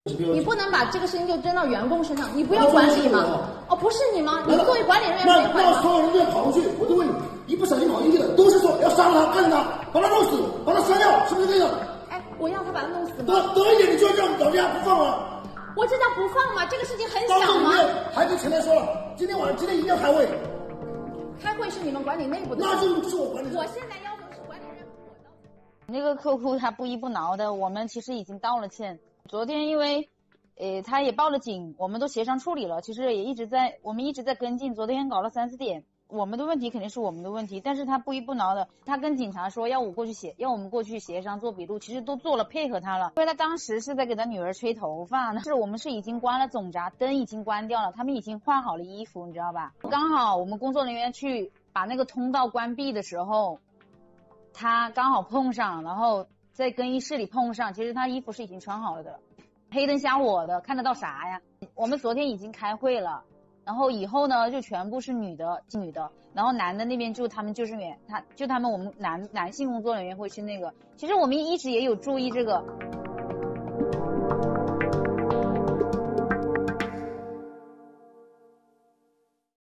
你不能把这个事情就扔到员工身上，你不要管理吗？哦，不是你吗？你作为管理人员没管吗？ 那所有人都要跑过去，我就问你，一不小心跑进去的，都是说要杀了他，干了他，把他弄死，把他杀掉，是不是这样？ 哎，我要他把他弄死吗？ 得一点你就这样咬牙不放了。 我这叫不放吗？这个事情很小吗？ 还跟前台说了，今天一定要开会。 开会是你们管理内部的， 那就是我管理。 我现在要求是管理人我道歉。 那个客户他不依不挠的，我们其实已经道了歉。昨天因为他也报了警，我们都协商处理了，其实我们一直在跟进，昨天搞了3、4点。我们的问题肯定是我们的问题，但是他不依不挠的，他跟警察说要我们过去协商做笔录，其实都做了，配合他了。因为他当时是在给他女儿吹头发呢，我们是已经关了总闸，灯已经关掉了，他们已经换好了衣服，你知道吧？刚好我们工作人员去把那个通道关闭的时候，他刚好碰上，然后在更衣室里碰上，其实他衣服是已经穿好了的。黑灯瞎火的，看得到啥呀？我们昨天已经开会了。然后以后呢，就全部是女的，然后男的那边就他们救生员，我们男性工作人员会去那个。其实我们一直也有注意这个。